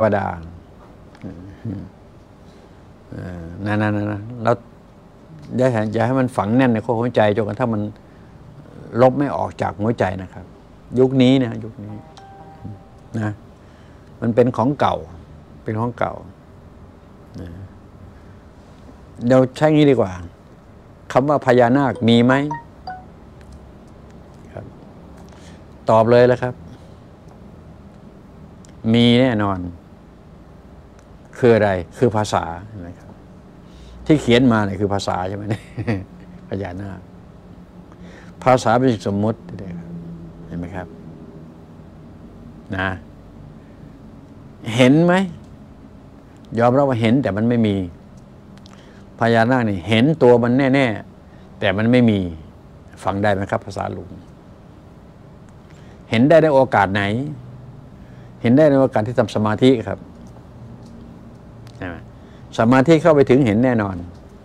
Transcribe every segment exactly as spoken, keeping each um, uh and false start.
วดานั่นนั่นนั่นแล้วอย่าให้อย่าให้มันฝังแน่นในหัวใจจนกระทั่งมันลบไม่ออกจากหัวใจนะครับยุคนี้นะยุคนี้นะมันเป็นของเก่าเป็นของเก่าเดี๋ยวใช้งี้ดีกว่าคำว่าพญานาคมีไหมครับตอบเลยแล้วครับมีแน่นอนคืออะไรคือภาษานะครับที่เขียนมาเนี่ยคือภาษาใช่ไหมเนี่ยพญานาคภาษาเป็นสมมุติเห็นไหมครับนะเห็นไหมยอมรับว่าเห็นแต่มันไม่มีพญานาคนี่เห็นตัวมันแน่ๆแต่มันไม่มีฟังได้ไหมครับภาษาลุงเห็นได้ในโอกาสไหนเห็นได้ในโอกาสที่ทำสมาธิครับใช่ไหมสมาธิเข้าไปถึงเห็นแน่นอน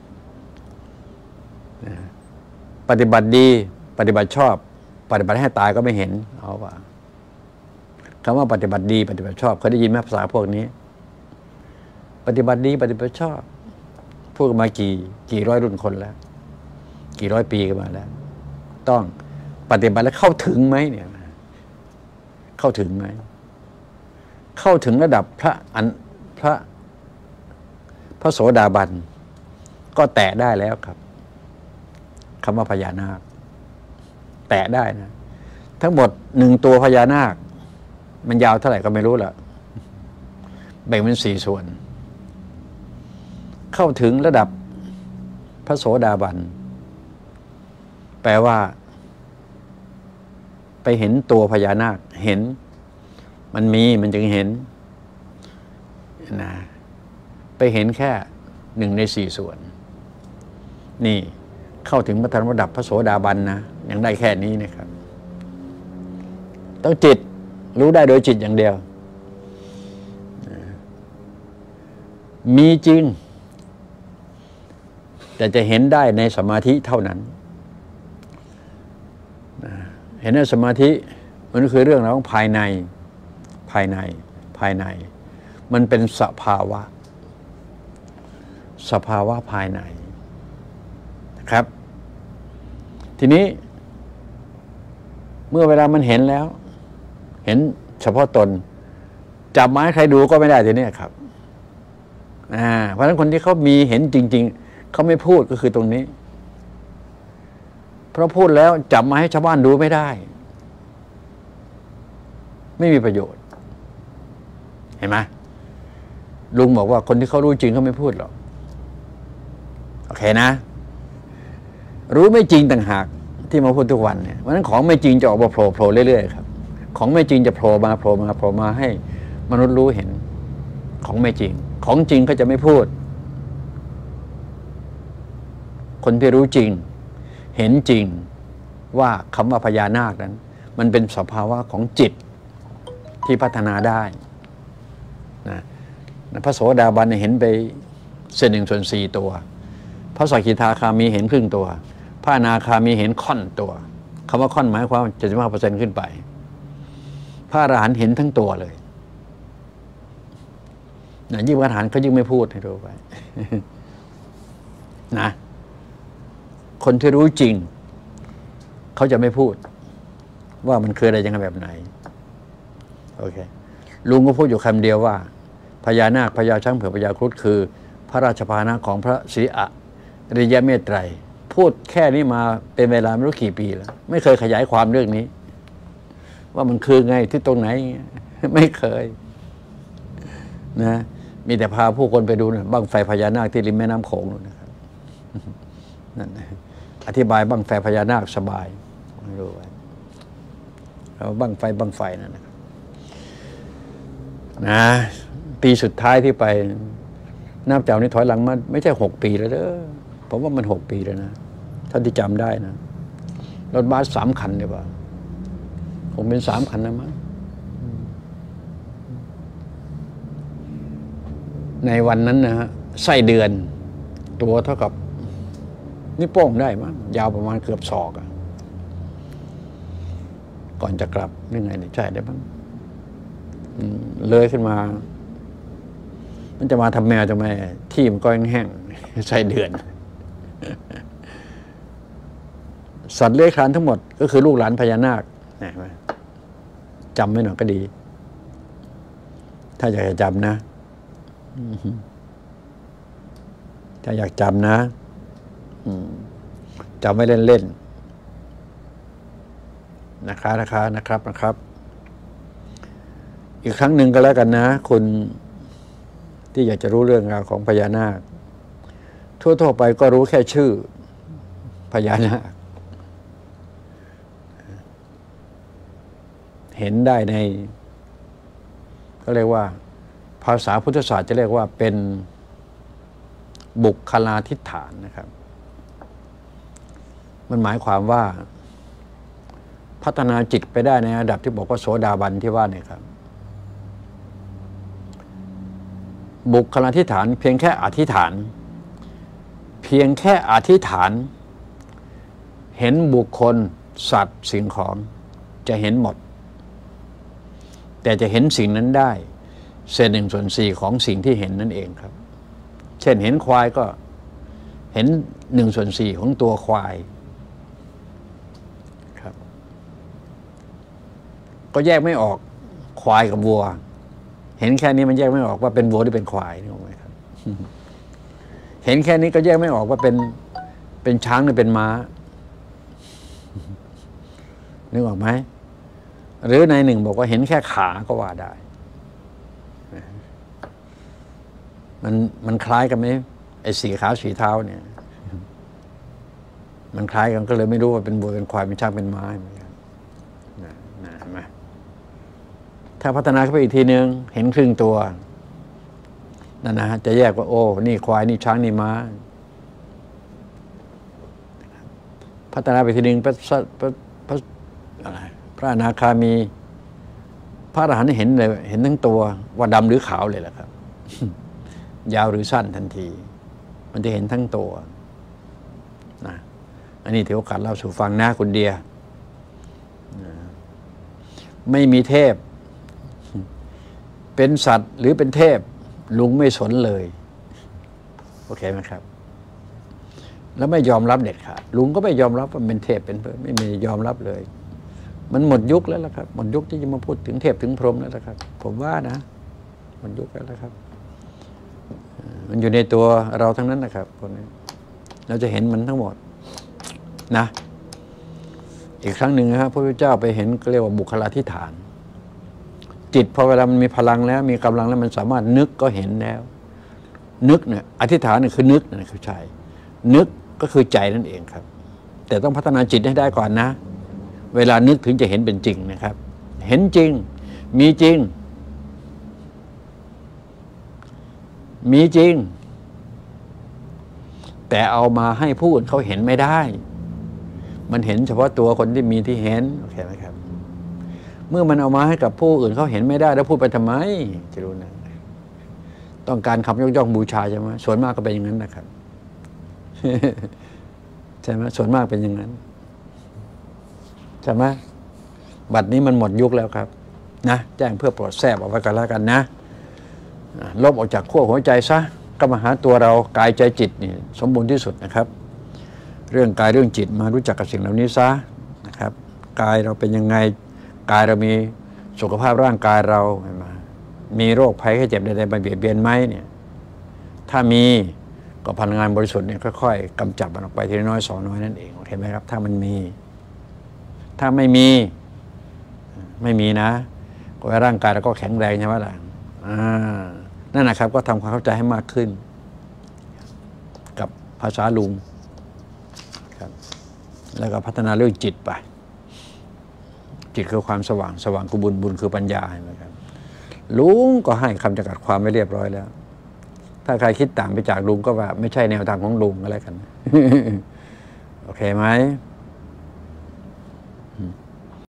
ปฏิบัติดีปฏิบัติชอบปฏิบัติให้ตายก็ไม่เห็นเอาว่าคำว่าปฏิบัติดีปฏิบัติชอบเคยได้ยินไหมภาษาพวกนี้ปฏิบัติดีปฏิบัติชอบพูดมากี่กี่ร้อยรุ่นคนแล้วกี่ร้อยปีกันมาแล้วต้องปฏิบัติแล้วเข้าถึงไหมเนี่ยเข้าถึงไหมเข้าถึงระดับพระอันพระพระโสดาบันก็แตะได้แล้วครับคำว่าพญานาคแตะได้นะทั้งหมดหนึ่งตัวพญานาคมันยาวเท่าไหร่ก็ไม่รู้ละแบ่งเป็นสี่ส่วนเข้าถึงระดับพระโสดาบันแปลว่าไปเห็นตัวพญานาคเห็นมันมีมันจึงเห็นนะไปเห็นแค่หนึ่งในสี่ส่วนนี่เข้าถึงพระธรรมระดับพระโสดาบันนะยังได้แค่นี้นะครับต้องจิตรู้ได้โดยจิตอย่างเดียวมีจริงแต่จะเห็นได้ในสมาธิเท่านั้นเห็นในสมาธิมันคือเรื่องราวของภายในภายในภายในมันเป็นสภาวะสภาวะภายในนะครับทีนี้เมื่อเวลามันเห็นแล้วเห็นเฉพาะตนจับไม้ใครดูก็ไม่ได้ทีนี้ครับอ่าเพราะฉะนั้นคนที่เขามีเห็นจริงๆเขาไม่พูดก็คือตรงนี้เพราะพูดแล้วจับมาให้ชาวบ้านดูไม่ได้ไม่มีประโยชน์เห็นไหมลุงบอกว่าคนที่เขารู้จริงเขาไม่พูดหรอกโอเคนะรู้ไม่จริงต่างหากที่มาพูดทุกวันเนี่ยเพราะฉะนั้นของไม่จริงจะออกมาโผล่โผล่เรื่อยๆครับของไม่จริงจะโผล่มาโผล่มาโผล่มาให้มนุษย์รู้เห็นของไม่จริงของจริงเขาจะไม่พูดคนที่รู้จริงเห็นจริงว่าคำว่าพญานาคนั้นมันเป็นสภาวะของจิตที่พัฒนาได้นะพระโสดาบันเห็นไปเศษหนึ่งส่วนสี่ตัวพระสกิทาคามีเห็นครึ่งตัวพระอนาคามีเห็นค่อนตัวคำว่าค่อนหมายความเจ็ดสิบห้าเปอร์เซ็นต์ขึ้นไปพระอรหันต์เห็นทั้งตัวเลยนะยิ่งพระอรหันต์เขายิ่งไม่พูดให้รู้ไปนะคนที่รู้จริงเขาจะไม่พูดว่ามันคืออะไรยังไงแบบไหนโอเคลุงก็พูดอยู่คำเดียวว่าพญานาคพญาช้างเผือกพญาครุฑคือพระราชพาหนะของพระศรีอริยเมตไตรพูดแค่นี้มาเป็นเวลาไม่รู้กี่ปีแล้วไม่เคยขยายความเรื่องนี้ว่ามันคือไงที่ตรงไหนไม่เคยนะมีแต่พาผู้คนไปดูนะบั้งไฟพญานาคที่ริมแม่น้ำโขงนะครับนั่นอธิบายบั้งไฟพญานาคสบายไม่รู้ไว้เราบั้งไฟบั้งไฟนั่นนะครับนะปีสุดท้ายที่ไปนับจากนี้ถอยหลังมาไม่ใช่หกปีแล้วเด้อผมว่ามันหกปีแล้วนะท่านที่จำได้นะรถบัสสามคันเนี่ยป่ะผมเป็นสามคันนะมั้งในวันนั้นนะฮะไส้เดือนตัวเท่ากับนี่โป้งได้มั้งยาวประมาณเกือบศอกอะก่อนจะกลับยังไงเนี่ยใช่ได้บ้างเลยขึ้นมามันจะมาทำแมวทำไมที่มันก็แห้งๆใส่เดือนสัตว์เลื้อยคลานทั้งหมดก็คือลูกหลานพญานาคนะจำไว้หน่อยก็ดีถ้าอยากจะจำนะถ้าอยากจำนะจำไว้เล่นๆนะคะนะคะนะครับนะครับอีกครั้งหนึ่งก็แล้วกันนะคุณที่อยากจะรู้เรื่องราวของพญานาคทั่วๆไปก็รู้แค่ชื่อพญานาคเห็นได้ในก็เรียกว่าภาษาพุทธศาสตร์จะเรียกว่าเป็นบุคลาธิฐานนะครับมันหมายความว่าพัฒนาจิตไปได้ในระดับที่บอกว่าโสดาบันที่ว่าเนี่ยครับบุคลาธิฐานเพียงแค่อธิษฐานเพียงแค่อธิษฐานเห็นบุคคลสัตว์สิ่งของจะเห็นหมดแต่จะเห็นสิ่งนั้นได้เศษหนึ่งส่วนสี่ของสิ่งที่เห็นนั่นเองครับเช่นเห็นควายก็เห็นหนึ่งส่วนสี่ของตัวควายครับก็แยกไม่ออกควายกับวัวเห็นแค่นี้มันแยกไม่ออกว่าเป็นวัวหรือเป็นควายนี่ถูกไหมครับเห็นแค่นี้ก็แยกไม่ออกว่าเป็นเป็นช้างหรือเป็นม้านึกออกไหมหรือในหนึ่งบอกว่าเห็นแค่ขาก็ว่าได้มันมันคล้ายกันไหมไอ้สีขาสีเท้าเนี่ยมันคล้ายกันก็เลยไม่รู้ว่าเป็นวัวเป็นควายเป็นช้างเป็นม้าเหมือนกันนะนะเห็นไหมถ้าพัฒนาขึ้นไปอีกทีนึงเห็นครึ่งตัวนั่นนะจะแยกว่าโอ้นี่ควายนี่ช้างนี่ม้าพัฒนาไปทีนึงพระพระพระอะไรพระอนาคามีพระอรหันต์เห็นเลยเห็นทั้งตัวว่าดำหรือขาวเลยแหละครับยาวหรือสั้นทันทีมันจะเห็นทั้งตัวนะอันนี้ถือโอกาสเล่าสู่ฟังนะคุณเดียนะไม่มีเทพเป็นสัตว์หรือเป็นเทพลุงไม่สนเลยโอเคไหมครับแล้วไม่ยอมรับเด็ดขาดลุงก็ไม่ยอมรับว่าเป็นเทพเป็นเพื่อไม่มียอมรับเลยมันหมดยุคแล้วล่ะครับหมดยุคที่จะมาพูดถึงเทพถึงพรหมแล้วล่ะครับผมว่านะหมดยุคแล้วล่ะครับมันอยู่ในตัวเราทั้งนั้นนะครับคนนี้เราจะเห็นมันทั้งหมดนะอีกครั้งหนึ่งนะครับพระพุทธเจ้าไปเห็นเรียกว่าบุคลาธิฐานจิตพอเวลามันมีพลังแล้วมีกำลังแล้วมันสามารถนึกก็เห็นแล้วนึกเนี่ยอธิษฐานเนี่ยคือนึกนะคือใช่นึกก็คือใจนั่นเองครับแต่ต้องพัฒนาจิตให้ได้ก่อนนะเวลานึกถึงจะเห็นเป็นจริงนะครับเห็นจริงมีจริงมีจริงแต่เอามาให้ผู้อื่นเขาเห็นไม่ได้มันเห็นเฉพาะตัวคนที่มีที่เห็นโอเคไหมครับเมื่อมันเอามาให้กับผู้อื่นเขาเห็นไม่ได้แล้วพูดไปทำไมจะรู้นะต้องการคำยกย่องบูชาใช่ไหมส่วนมากก็เป็นอย่างนั้นนะครับใช่ไหมส่วนมากเป็นอย่างนั้นใช่ไหมบัดนี้มันหมดยุคแล้วครับนะแจ้งเพื่อโปรดแทรกเอาไว้กันแล้วกันนะลบออกจากขั้วหัวใจซะก็มาหาตัวเรากายใจจิตนี่สมบูรณ์ที่สุดนะครับเรื่องกายเรื่องจิตมารู้จักกับสิ่งเหล่านี้ซะนะครับกายเราเป็นยังไงกายเรามีสุขภาพร่างกายเรามีโรคภัยแค่เจ็บใดๆมาเบียดเบียนไหมเนี่ยถ้ามีก็พลังงานบริสุทธิ์เนี่ยค่อยๆกำจัดมันออกไปทีละน้อยสองน้อยนั่นเองเห็นไหมครับถ้ามันมีถ้าไม่มีไม่มีนะก็ร่างกายเราก็แข็งแรงใช่ไหมล่ะอ่านั่นนะครับก็ทำความเข้าใจให้มากขึ้นกับภาษาลุงครับแล้วก็พัฒนาเรื่องจิตไปจิตคือความสว่างสว่างคือบุญบุญคือปัญญาเห็นไหมครับลุงก็ให้คำจำกัดความไว้เรียบร้อยแล้วถ้าใครคิดต่างไปจากลุงก็ว่าไม่ใช่แนวทางของลุงก็แล้วกันโอเคไหม